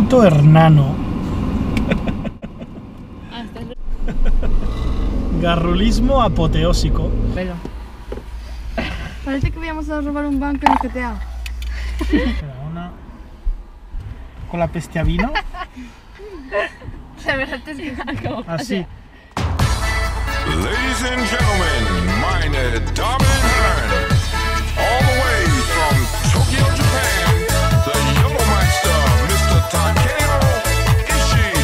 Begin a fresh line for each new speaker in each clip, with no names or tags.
Punto Hernano. Garrulismo apoteósico.
Pero parece que íbamos a robar un banco en el GTA.
Una... ¿Con la peste a vino?
La verdad es que
Así.
Ladies and gentlemen, meine Damen und Herren, all the way from Tokyo, Japan, the Euromeister, Mr. Takeo Ishii.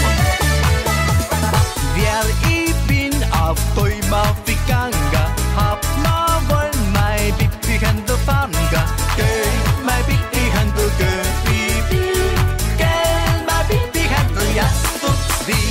Wer ich bin auf Däumer wie Ganga, hab ma wohl mein Bibi Handel Fanga, gell, mein Bibi Handel, gell, Bibi, gell, mein Bibi Handel, ja, tut's wie.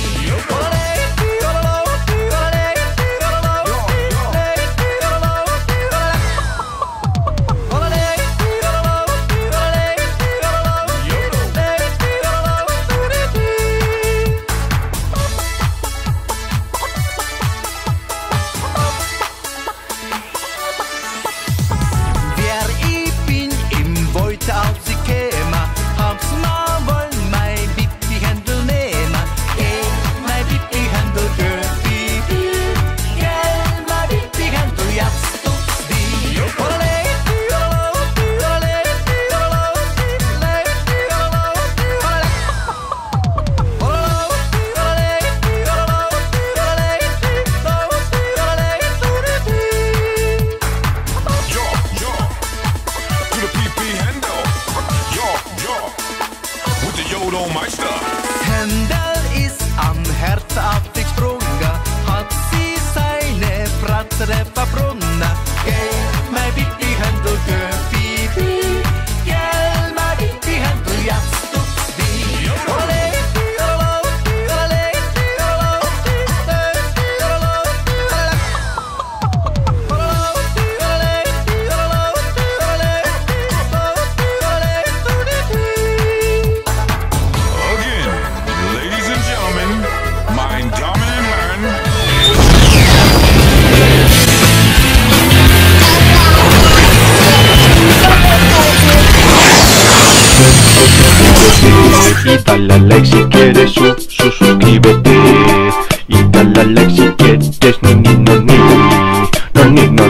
Händel ist am Herz aufgesprungen, hat sie seine Fratze verbrunnen. Gell, mein Bibi Händel, gell, Bibi, gell, mein Bibi Händel, jetzt tut's wie. Ole, ole, ole,
y dale a like si quieres suscríbete y dale a like si quieres no ni